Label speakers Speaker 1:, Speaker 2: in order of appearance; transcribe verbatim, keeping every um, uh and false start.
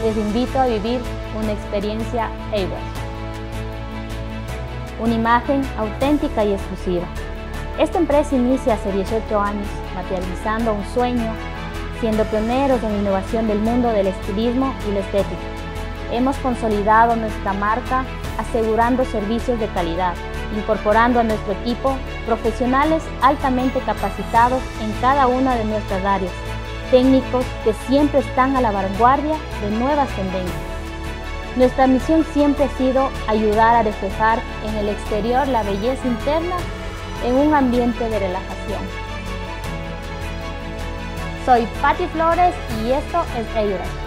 Speaker 1: les invito a vivir una experiencia Airbrush. Una imagen auténtica y exclusiva. Esta empresa inicia hace dieciocho años, materializando un sueño, siendo pioneros en la innovación del mundo del estilismo y la estética. Hemos consolidado nuestra marca asegurando servicios de calidad, incorporando a nuestro equipo profesionales altamente capacitados en cada una de nuestras áreas, técnicos que siempre están a la vanguardia de nuevas tendencias. Nuestra misión siempre ha sido ayudar a reflejar en el exterior la belleza interna en un ambiente de relajación. Soy Patti Flores y esto es Airbrush.